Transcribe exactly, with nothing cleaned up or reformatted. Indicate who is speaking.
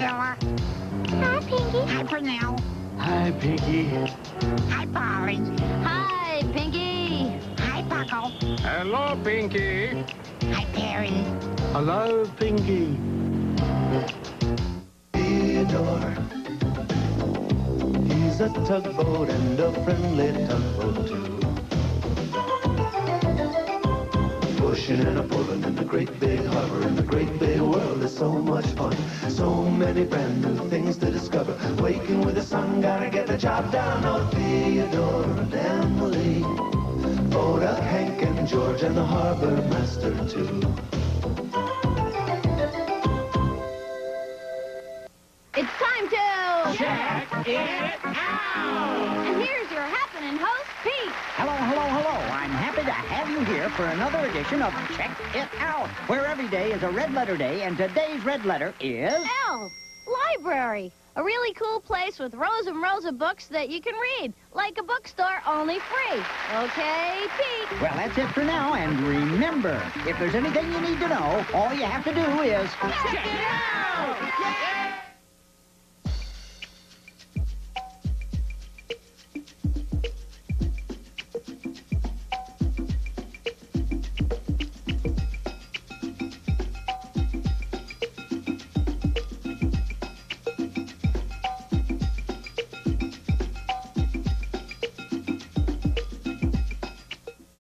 Speaker 1: Priscilla.
Speaker 2: Hi, Pinky.
Speaker 1: Hi, Pernell.
Speaker 3: Hi, Pinky.
Speaker 1: Hi, Polly.
Speaker 2: Hi, Pinky.
Speaker 1: Hi, Buckle.
Speaker 4: Hello, Pinky.
Speaker 1: Hi, Perry.
Speaker 3: Hello, Pinky.
Speaker 5: Theodore, he's a tugboat and a friendly tugboat too. Pushing and a pulling in the great big harbor, in the great big world is so much fun. So many brand new things to discover. Waking with the sun, gotta get the job done. Oh, Theodore and Emily, Oda, Hank and George and the harbor master too.
Speaker 2: It's time to...
Speaker 1: Check it out!
Speaker 2: And here's your happening host, Pete.
Speaker 6: Hello, hello, hello. I'm happy to have you here for another edition of Check It Out, where every day is a red letter day, and today's red letter is...
Speaker 2: L. Library. A really cool place with rows and rows of books that you can read. Like a bookstore, only free. Okay, Pete?
Speaker 6: Well, that's it for now, and remember, if there's anything you need to know, all you have to do is...
Speaker 2: Check it out!